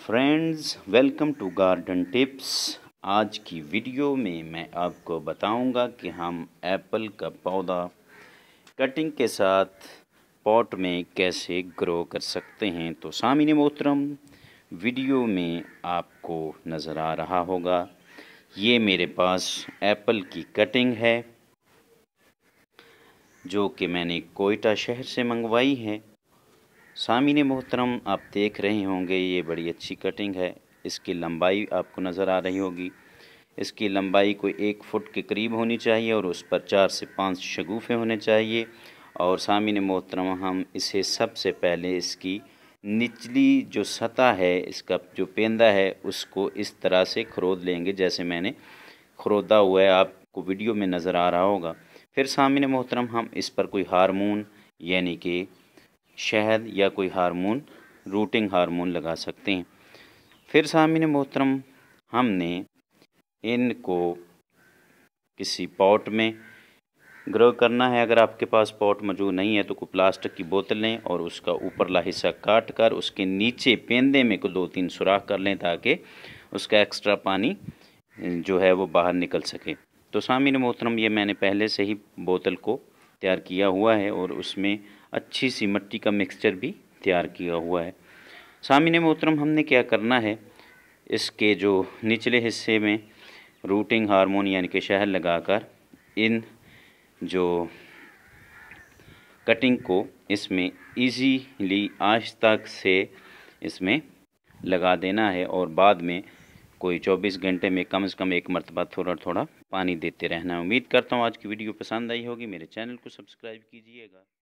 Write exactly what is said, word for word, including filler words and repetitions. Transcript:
Friends, welcome to garden tips. आज की video में मैं आपको बताऊंगा कि हम एप्पल का पौधा कटिंग के साथ पॉट में कैसे ग्रो कर सकते हैं। तो सामईन मोहतरम, वीडियो में आपको नज़र आ रहा होगा, ये मेरे पास एप्पल की कटिंग है जो कि मैंने कोयटा शहर से मंगवाई है। सामईन मोहतरम, आप देख रहे होंगे ये बड़ी अच्छी कटिंग है। इसकी लंबाई आपको नज़र आ रही होगी। इसकी लंबाई कोई एक फुट के करीब होनी चाहिए और उस पर चार से पाँच शगुफ़े होने चाहिए। और सामईन मोहतरम, हम इसे सबसे पहले इसकी निचली जो सतह है, इसका जो पेंदा है, उसको इस तरह से खरोद लेंगे जैसे मैंने खरोदा हुआ है, आपको वीडियो में नज़र आ रहा होगा। फिर सामईन मोहतरम, हम इस पर कोई हार्मोन यानी कि शहद या कोई हार्मोन, रूटिंग हार्मोन लगा सकते हैं। फिर सामईन मोहतरम, हमने इनको किसी पॉट में ग्रो करना है। अगर आपके पास पॉट मौजूद नहीं है तो कोई प्लास्टिक की बोतल लें और उसका ऊपरला हिस्सा काट कर उसके नीचे पेंदे में को दो तीन सुराख कर लें ताकि उसका एक्स्ट्रा पानी जो है वो बाहर निकल सके। तो सामईन मोहतरम, ये मैंने पहले से ही बोतल को तैयार किया हुआ है और उसमें अच्छी सी मिट्टी का मिक्सचर भी तैयार किया हुआ है। सामईन मोहतरम, हमने क्या करना है, इसके जो निचले हिस्से में रूटिंग हार्मोन यानी कि शहद लगाकर इन जो कटिंग को इसमें इजीली आहिस्ता से इसमें लगा देना है और बाद में कोई चौबीस घंटे में कम से कम एक मरतबा थोड़ा थोड़ा पानी देते रहना है। उम्मीद करता हूँ आज की वीडियो पसंद आई होगी। मेरे चैनल को सब्सक्राइब कीजिएगा।